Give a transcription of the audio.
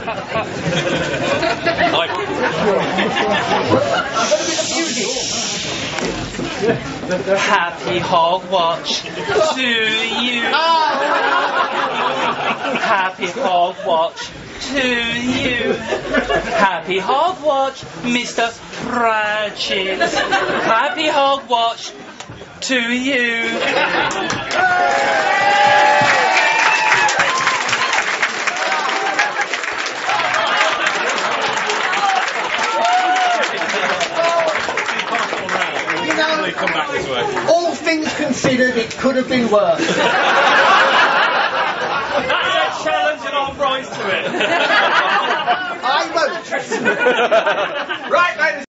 Happy Hogswatch to you. Happy Hogswatch to you. Happy Hogswatch Mr Practhett. Happy Hogswatch to you. Come back this way. All things considered, it could have been worse. That's a challenge and I'll rise to it. I won't. Right, ladies.